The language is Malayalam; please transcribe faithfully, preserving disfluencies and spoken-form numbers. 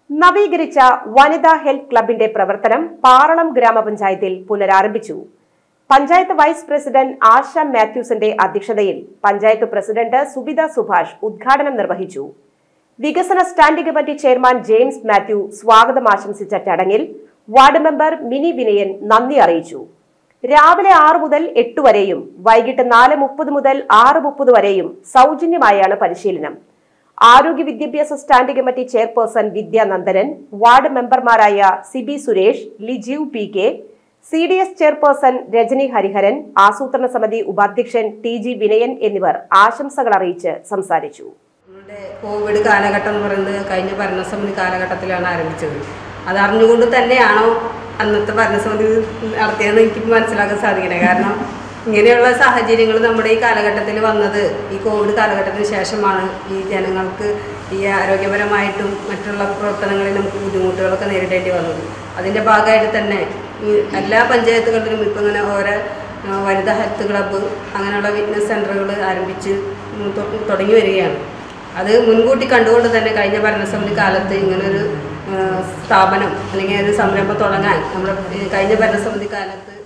നവീകരിച്ച വനിതാ ഹെൽത്ത് ക്ലബിന്റെ പ്രവർത്തനം പാറളം ഗ്രാമപഞ്ചായത്തിൽ പുനരാരംഭിച്ചു. പഞ്ചായത്ത് വൈസ് പ്രസിഡന്റ് ആശ മാത്യൂസിന്റെ അധ്യക്ഷതയിൽ പഞ്ചായത്ത് പ്രസിഡന്റ് സുബിത സുഭാഷ് ഉദ്ഘാടനം നിർവഹിച്ചു. വികസന standing committee chairman James Mathew സ്വാഗതം ആശംസിച്ച ചടങ്ങിൽ വാർഡ് മെമ്പർ മിനി വിനയൻ നന്ദി അറിയിച്ചു. രാവിലെ ആറ് മുതൽ എട്ട് വരെയും വൈകിട്ട് നാല് മുപ്പത് മുതൽ ആറ് മുപ്പത് വരെയും സൗജന്യമായാണ് പരിശീലനം. ആരോഗ്യ വിദ്യാഭ്യാസ standing committee chairperson Vidyanandanan, ward മെമ്പർമാരായ Sibi Suresh, Lijeev P K, C D S chairperson Rajani Hariharan, ആസൂത്രണ സമിതി ഉപാധ്യക്ഷൻ ടി ജി വിനയൻ എന്നിവർ ആശംസകൾ അറിയിച്ച് സംസാരിച്ചു. കോവിഡ് കാലഘട്ടം എന്ന് പറയുന്നത് കഴിഞ്ഞ ഭരണസമിതി കാലഘട്ടത്തിലാണ് ആരംഭിച്ചത്. അത് അറിഞ്ഞുകൊണ്ട് തന്നെയാണോ അന്നത്തെ ഭരണസമിതി നടത്തിയതെന്ന് എനിക്ക് മനസ്സിലാക്കാൻ സാധിക്കണേ. കാരണം ഇങ്ങനെയുള്ള സാഹചര്യങ്ങൾ നമ്മുടെ ഈ കാലഘട്ടത്തിൽ വന്നത് ഈ കോവിഡ് കാലഘട്ടത്തിന് ശേഷമാണ്. ഈ ജനങ്ങൾക്ക് ഈ ആരോഗ്യപരമായിട്ടും മറ്റുള്ള പ്രവർത്തനങ്ങളിൽ നമുക്ക് ബുദ്ധിമുട്ടുകളൊക്കെ നേരിടേണ്ടി വന്നത്. അതിൻ്റെ ഭാഗമായിട്ട് തന്നെ ഈ എല്ലാ പഞ്ചായത്തുകളിലും ഇപ്പം ഇങ്ങനെ ഓരോ വനിതാ ഹെൽത്ത് ക്ലബ്ബ് അങ്ങനെയുള്ള ഫിറ്റ്നസ് സെൻ്ററുകൾ ആരംഭിച്ച് തുടങ്ങി വരികയാണ്. അത് മുൻകൂട്ടി കണ്ടുകൊണ്ട് തന്നെ കഴിഞ്ഞ ഭരണസമിതി കാലത്ത് ഇങ്ങനൊരു സ്ഥാപനം അല്ലെങ്കിൽ ഒരു സംരംഭം തുടങ്ങാൻ നമ്മുടെ കഴിഞ്ഞ ഭരണസമിതി കാലത്ത്